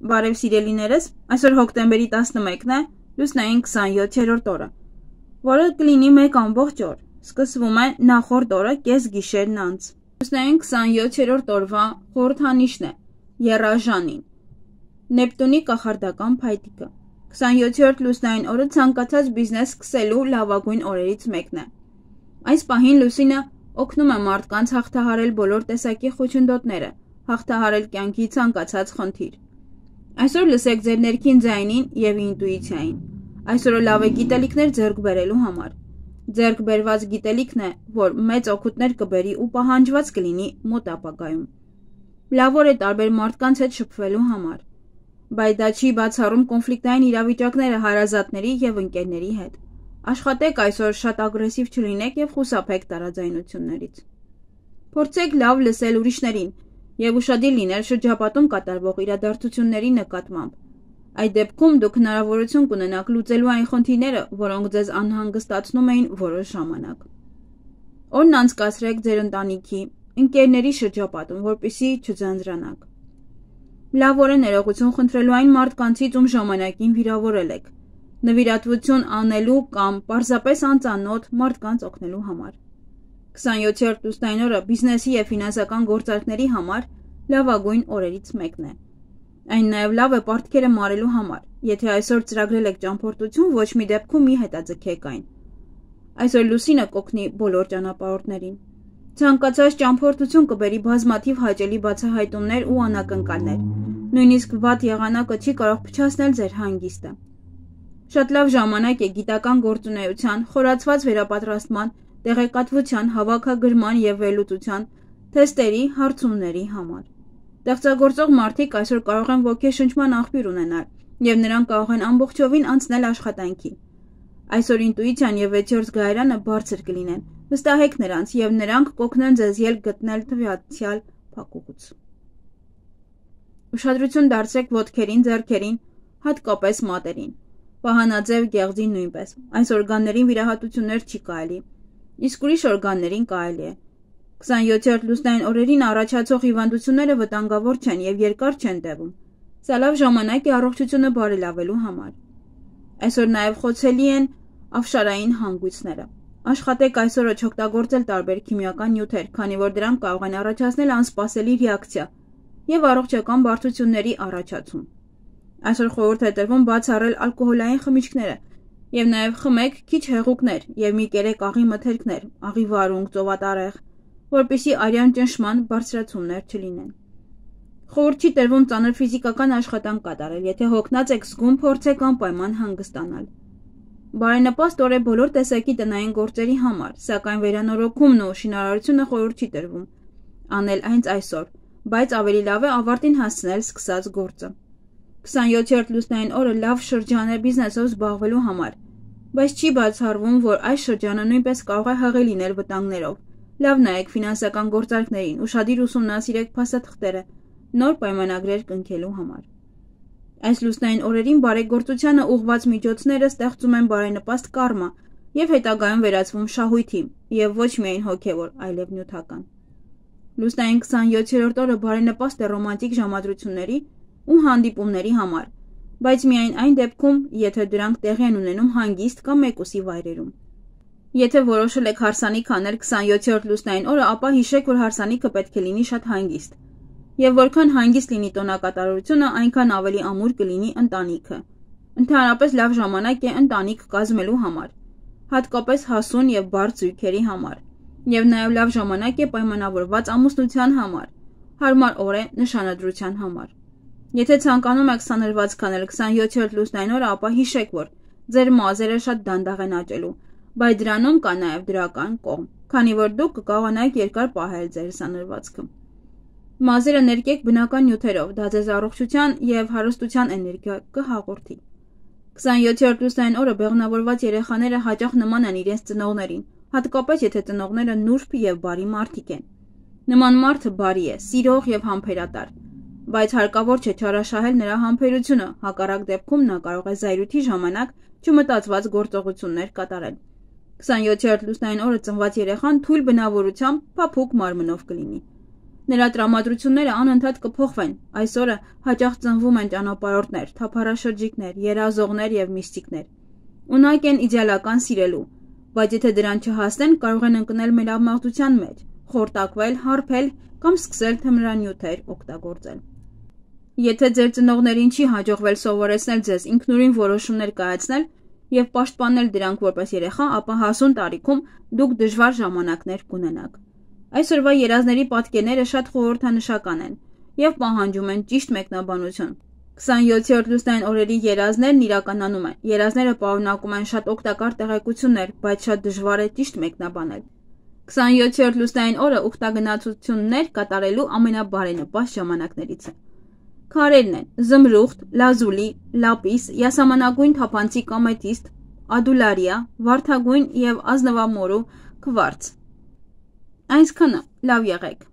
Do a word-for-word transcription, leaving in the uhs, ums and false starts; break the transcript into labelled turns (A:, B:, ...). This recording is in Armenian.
A: Բարև սիրելիներս, այսօր հոկտեմբերի տասնմեկն է, լուսնային քսանյոթերորդ օրը, որը կլինի մեկ ամբողջ օր, սկսվում է նախորդ օրը կես գիշերն անց։ Լուսնային քսանյոթերորդ օրվա խորհրդանիշն է եռաժանին, Նեպտունի կախարդական փայտիկը։ քսանյոթերորդ լուսնային օրը ցանկացած բիզնես սկսելու լավագույն օրերից մեկն է։ Այս պահին լուսինը օգնում է մարդկանց հաղթահարել բոլոր տեսակի խոչընդոտները, հաղթահարել կյանքի ցանկացած խնդիր։ Այսօր լսեք ձեր ներքին ձայնին և ինտուիցիային։ Այսօրը լավ է գիտելիքներ ձեռք բերելու համար։ Ձեռք բերված գիտելիքն է, որ մեծ օգուտներ կբերի ու պահանջված կլինի մոտ ապագայում։ Լավ օր է տարբեր մարդկանց հետ շփվելու համար, բայց դա չի բացառում կոնֆլիկտային իրավիճակները հարազատների և ընկերների հետ։ Աշխատեք այսօր շատ ագրեսիվ չլինեք և խուսափեք տարաձայնություններից։ Փորձեք լավ լսել ուրիշներին և ուշադիր լինել շրջապատում կատարվող իրադարձությունների նկատմամբ։ Այդ դեպքում դուք հնարավորություն կունենաք լուծելու այն խնդիրները, որոնք ձեզ անհանգստացնում էին որոշ ժամանակ։ Օրն անցկացրեք ձեր ընտանիքի, ընկերների շրջապատում, որպեսզի չձանձրանաք։ Լավ օր է ներողություն խնդրելու այն մարդկանցից, ում ժամանակին վիրավորել եք, նվիրատվություն անելու կամ պարզապես անծանոթ մարդկանց օգնելու համար։ քսանյոթերորդ լուսնային օրը բիզնեսի և ֆինանսական գործարքների համար լավագույն օրերից մեկն է։ Այն նաև լավ է պարտքերը մարելու համար։ Եթե այսօր ծրագրել եք ճամփորդություն, ոչ մի դեպքում մի հետաձգեք այն։ Այսօր լուսինը կօգնի բոլոր ճանապարհորդներին։ Ցանկացած ճամփորդություն կբերի բազմաթիվ հաճելի բացահայտումներ ու անակնկալներ։ Նույնիսկ վատ եղանակը չի կարող փչացնել ձեր հանգիստը։ Շատ լավ ժամանակ է գիտական գործունեության, խորացված վերապատրաստման, տեղեկատվության, հավաքագրման և վերլուծության, թեստերի, հարցումների համար։ Ստեղծագործող մարդիկ այսօր կարող են ոգեշնչման աղբյուր ունենալ, և նրանք կարող են ամբողջովին անցնել աշխատանքի։ Այսօր ինտուիցիան և վեցերորդ զգայարանը բարձր կլինեն, վստահեք նրանց, և նրանք կօգնեն ձեզ ելք գտնել տվյալ փակուղուց։ Ուշադրություն դարձրեք ոտքերին, ձեռքերին, հատկապես մատերին։ Վահանաձև գեղձին նույնպես։ Այս օրգաններին վիրահատություններ չի կարելի, իսկ ուրիշ օրգաններին կարելի է։ քսանյոթերորդ լուսնային օրերին առաջացող հիվանդությունները վտանգավոր չեն և երկար չեն տևում։ Սա լավ ժամանակ է առողջությունը բարելավելու համար։ Այսօր նաև խոցելի են ավշարային հանգույցները։ Աշխատեք այսօրը չօգտագործել տարբեր քիմիական նյութեր, քանի որ դրանք կարող են առաջացնել անսպասելի ռեակցիա և առողջական բարդությունների առաջացում։ Այսօր խորհուրդ է տրվում բացառել ալկոհոլային խմիչքները և նաև խմեք քիչ հեղուկներ և մի կերեք աղի մթերքներ, աղի վարունգ, ծովատարեղ, որպեսզի արյան ճնշման բարձրացումներ չլինեն։ Խորհուրդ չի տրվում ծանր ֆիզիկական աշխատանք կատարել, եթե հոգնած եք զգում, փորձեք անպայման հանգստանալ։ Բարենպաստ օր է բոլոր տեսակի տնային գործերի համար, սակայն վերանորոգումն ու շինարարությունը խորհուրդ չի տրվում անել հենց այսօր, բայց ավելի լավ է ավարտին հասցնել սկսած գործը։ քսանյոթերորդ լուսնային օրը լավ շրջան է բիզնեսով զբաղվելու համար, բայց չի բացառվում, որ այս շրջանը նույնպես կարող է հղի լինել վտանգներով։ Լավ նայեք ֆինանսական գործարքներին, ուշադիր ուսումնասիրեք փաստաթղթերը, նոր պայմանագրեր կնքելու համար։ Այս լուսնային օրերին բարեգործությանը ուղղված միջոցները ստեղծում են բարենպաստ կարմա և հետագայում վերածվում շահույթի և ոչ միայն հոգևոր, այլև նյութական։ Լուսնային քսանյոթերորդ օրը բարենպաստ է ռոմանտիկ ժամադրությունների ու հանդիպումների համար, բայց միայն այն դեպքում, եթե դրանք տեղի են ունենում հանգիստ կամ մեկուսի վայրերում։ Եթե որոշել եք հարսանիք անել քսանյոթերորդ լուսնային օրը, ապա հիշեք, որ հարսանիքը պետք է լինի շատ հանգիստ, և որքան հանգիստ լինի տոնակատարությունը, այնքան ավելի ամուր կլինի ընտանիքը։ Ընդհանրապես լավ ժամանակ է ընտանիք կազմելու համար, հատկապես հասուն և բարդ զույգերի համար, և նաև լավ ժամանակ է պայմանավորված ամուսնության համար, հարմար օր է նշանադրության համար։ Եթե ցանկանում եք սանրվածք անել քսանյոթերորդ լուսնային օրը, ապա հիշեք, որ ձեր մազերը շատ դանդաղ են աճելու, բայց դրանում կա նաև դրական կողմ, քանի որ դուք կկարողանաք երկար պահել ձեր սանրվածքը։ Մազերը ներկեք բնական նյութերով, դա ձեզ առողջության և հարստության էներգիա կհաղորդի։ քսանյոթերորդ լուսնային օրը բեղմնավորված երեխաները հաճախ նման են իրենց ծնողներին, հատկապես եթե ծնողները նուրբ և բարի մարդիկ են։ Նման մարդը բարի է, սիրող և համբերատար, բայց հարկավոր չէ չարաշահել նրա համբերությունը, հակառակ դեպքում նա կարող է զայրույթի ժամանակ չմտածված գործողություններ կատարել։ քսանյոթերորդ լուսնային օրը ծնված երեխան թույլ բնավորությամբ փափուկ մարմնով կլինի։ Նրա տրամադրությունները անընդհատ կփոխվեն, այսօրը հաճախ ծնվում են ճանապարհորդներ, թափառաշրջիկներ, երազողներ և միստիկներ։ Ունակ են իդեալական սիրելու, բայց եթե դրան չհասնեն, կարող են ընկնել մեր ապմաղձության մեջ, խորտակվել, հարբել կամ սկսել թմրանյութեր օգտագործել։ Եթե ձեր ծնողներին չի հաջողվել սովորեցնել ձեզ ինքնուրույն որոշումներ կայացնել և պաշտպանել դրանք որպես երեխա, ապա հասուն տարիքում դուք դժվար ժամանակներ կունենաք։ Այսօրվա երազների պատկերները շատ խորհրդանշական են և պահանջում են ճիշտ մեկնաբանություն։ քսանյոթերորդ լուսնային օրերի երազներն իրականանում են։ Երազները պարունակում են շատ օգտակար տեղեկություններ, բայց շատ դժվար է ճիշտ մեկնաբանել։ քսանյոթերորդ լուսնային օրը ուխտագնացություններ կատարելու ամենաբարենպաստ ժամանակներից է։ Քարերն են՝ զմրուխտ, լազուլի, լապիս, յասամանագույն թափանցիկ ամեթիստ, ադուլարիա, վարդագույն և ազնվամորու քվարց։ Այսքանը, լավ եղեք։